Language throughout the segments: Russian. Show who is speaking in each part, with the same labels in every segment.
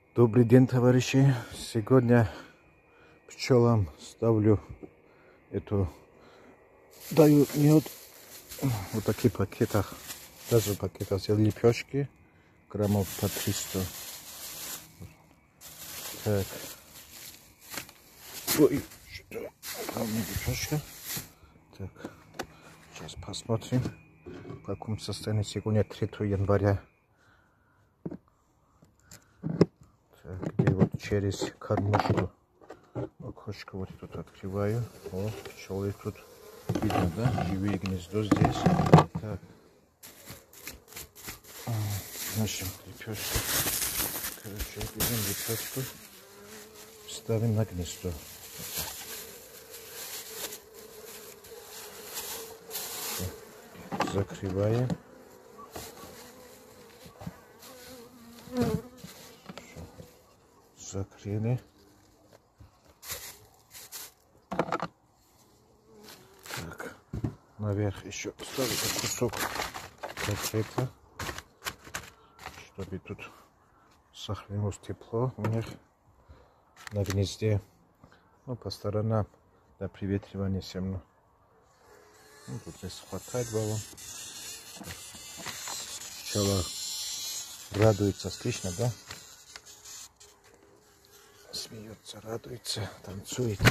Speaker 1: Добрый день, товарищи. Сегодня пчелам ставлю даю мед вот таких пакетах. Даже в пакетах взял лепешки, граммов по 300. Так. Ой, что-то лепешка. Так. Сейчас посмотрим, в каком состоянии сегодня 3 января. Так, где вот через кормушку. Окошко вот тут открываю. О, пчелы тут видно, да? Живые гнездо здесь. Так. Наша лепешка. Короче, берем лепешку. Ставим на гнездо. Закрываем. Закрыли. Так, наверх еще ставим кусок пакета, чтобы тут сохранилось тепло у них на гнезде. Ну, по сторонам для приветривания семена. Ну, тут здесь хватает баллон. Пчела радуется, слышно, да? Смеется, радуется, танцует.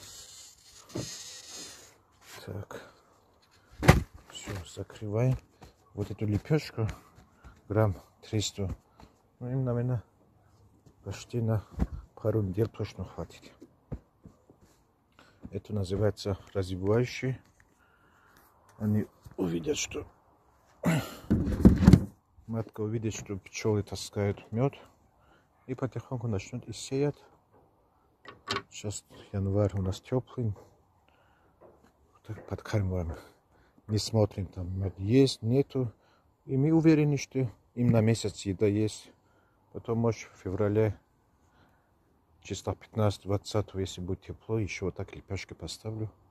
Speaker 1: Так, все, закрываем. Вот эту лепешку, грамм 300, ну им, наверное, почти на пару недель точно хватит. Это называется развивающий. Они увидят, что матка увидит, что пчелы таскают мед, и потихоньку начнут и сеять. Сейчас январь у нас теплый. Так подкармливаем. Не смотрим, там мед есть, нету. И мы уверены, что им на месяц еда есть. Потом, может, в феврале, числа 15-20, если будет тепло, еще вот так лепешки поставлю.